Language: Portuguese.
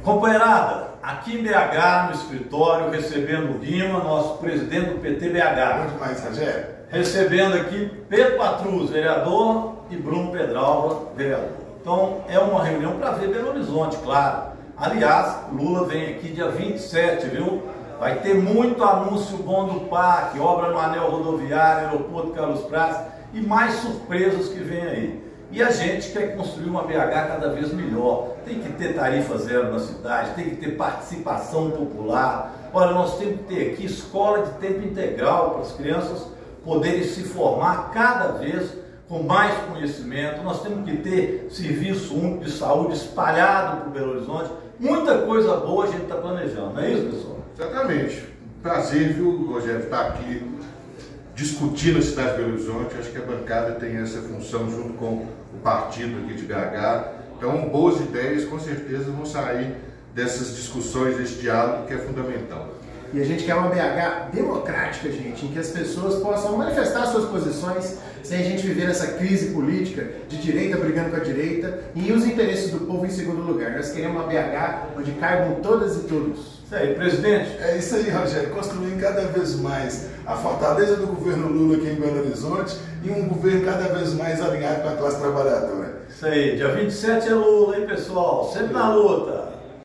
Companheirada, aqui em BH, no escritório, recebendo o Guima, nosso presidente do PT BH. Muito mais, Rogério. Recebendo aqui Pedro Patrus, vereador, e Bruno Pedralva, vereador. Então, é uma reunião para ver Belo Horizonte, claro. Aliás, Lula vem aqui dia 27, viu? Vai ter muito anúncio bom do PAC, obra no anel rodoviário, aeroporto Carlos Prates e mais surpresas que vem aí. E a gente quer construir uma BH cada vez melhor. Tem que ter tarifa zero na cidade, tem que ter participação popular. Olha, nós temos que ter aqui escola de tempo integral para as crianças poderem se formar cada vez com mais conhecimento. Nós temos que ter serviço único de saúde espalhado para o Belo Horizonte. Muita coisa boa a gente está planejando, não é isso, pessoal? Exatamente. Prazer, viu, Rogério, estar aqui discutindo a cidade de Belo Horizonte. Acho que a bancada tem essa função junto com o partido aqui de BH. Então, boas ideias com certeza vão sair dessas discussões, desse diálogo que é fundamental. E a gente quer uma BH democrática, gente, em que as pessoas possam manifestar suas posições sem a gente viver essa crise política de direita brigando com a direita e os interesses do povo em segundo lugar. Nós queremos uma BH onde caibam todas e todos. Isso aí, presidente. É isso aí, Rogério, construindo cada vez mais a fortaleza do governo Lula aqui em Belo Horizonte e um governo cada vez mais alinhado com a classe trabalhadora. Isso aí, dia 27 é Lula, hein, pessoal? Sempre na luta.